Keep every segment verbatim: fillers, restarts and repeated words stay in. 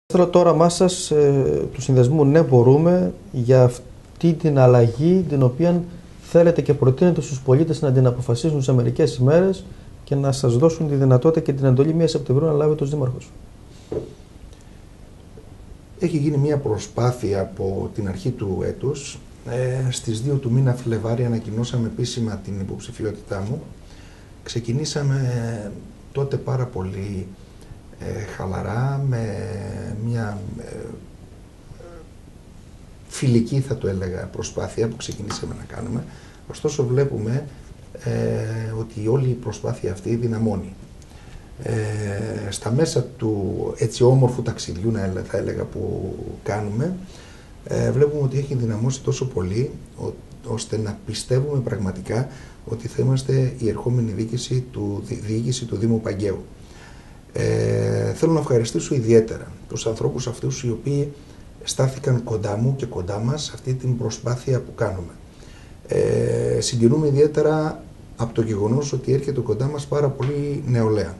Θέλω το όραμά σας ε, του συνδεσμού «Ναι, μπορούμε» για αυτή την αλλαγή την οποία θέλετε και προτείνετε στους πολίτες να την αποφασίσουν σε μερικές ημέρες και να σας δώσουν τη δυνατότητα και την εντολή πρώτη Σεπτεμβρίου να λάβετε ως δήμαρχος. Έχει γίνει μια προσπάθεια από την αρχή του έτους. Ε, στις δύο του μήνα Φλεβάρι ανακοινώσαμε επίσημα την υποψηφιότητά μου. Ξεκινήσαμε τότε πάρα πολύ ε, χαλαρά, με μια ε, φιλική, θα το έλεγα, προσπάθεια που ξεκινήσαμε να κάνουμε. Ωστόσο βλέπουμε ε, ότι όλη η προσπάθεια αυτή δυναμώνει. Ε, στα μέσα του έτσι όμορφου ταξιδιού, θα έλεγα, που κάνουμε, ε, βλέπουμε ότι έχει δυναμώσει τόσο πολύ ο, ώστε να πιστεύουμε πραγματικά ότι θα είμαστε η ερχόμενη διοίκηση του, διοίκηση του Δήμου Παγκαίου. Ε, θέλω να ευχαριστήσω ιδιαίτερα τους ανθρώπους αυτούς οι οποίοι στάθηκαν κοντά μου και κοντά μας σε αυτή την προσπάθεια που κάνουμε. Ε, συγκινούμε ιδιαίτερα από το γεγονός ότι έρχεται κοντά μας πάρα πολύ νεολαία.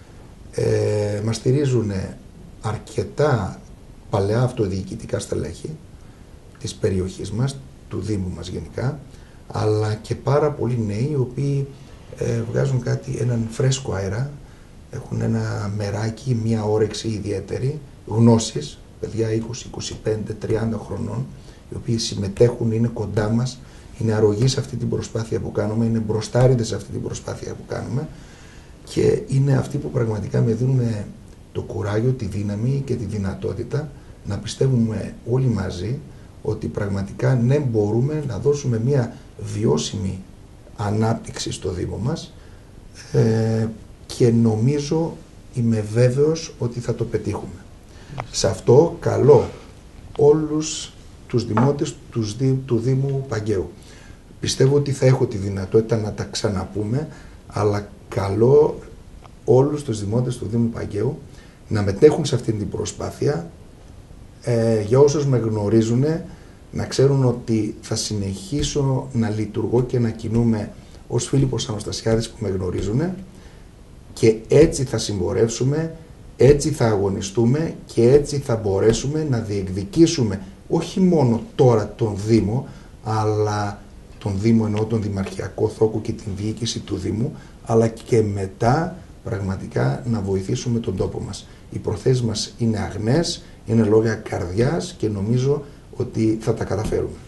Ε, μας στηρίζουν αρκετά παλαιά αυτοδιοικητικά στελέχη της περιοχής μας, του Δήμου μας γενικά, αλλά και πάρα πολλοί νέοι οι οποίοι ε, βγάζουν κάτι, έναν φρέσκο αέρα, έχουν ένα μεράκι, μια όρεξη ιδιαίτερη, γνώσεις, παιδιά είκοσι, είκοσι πέντε, τριάντα χρονών, οι οποίοι συμμετέχουν, είναι κοντά μας, είναι αρρωγοί σε αυτή την προσπάθεια που κάνουμε, είναι μπροστάριδες σε αυτή την προσπάθεια που κάνουμε και είναι αυτοί που πραγματικά με δίνουν το κουράγιο, τη δύναμη και τη δυνατότητα να πιστεύουμε όλοι μαζί ότι πραγματικά ναι, μπορούμε να δώσουμε μια βιώσιμη ανάπτυξη στο Δήμο μας ε, και νομίζω, είμαι βέβαιος ότι θα το πετύχουμε. Σε αυτό καλώ όλους τους δημότες τους δι, του Δήμου Παγκαίου. Πιστεύω ότι θα έχω τη δυνατότητα να τα ξαναπούμε, αλλά καλώ όλους τους δημότες του Δήμου Παγκαίου να μετέχουν σε αυτή την προσπάθεια. Ε, για όσους με γνωρίζουν, να ξέρουν ότι θα συνεχίσω να λειτουργώ και να κινούμε ως Φίλιππος Αναστασιάδης που με γνωρίζουν και έτσι θα συμπορεύσουμε, έτσι θα αγωνιστούμε και έτσι θα μπορέσουμε να διεκδικήσουμε όχι μόνο τώρα τον Δήμο, αλλά τον Δήμο, εννοώ τον Δημαρχιακό Θόκο και την διοίκηση του Δήμου, αλλά και μετά πραγματικά να βοηθήσουμε τον τόπο μας. Οι προθέσεις μας είναι αγνές, είναι λόγια καρδιάς και νομίζω ότι θα τα καταφέρουμε.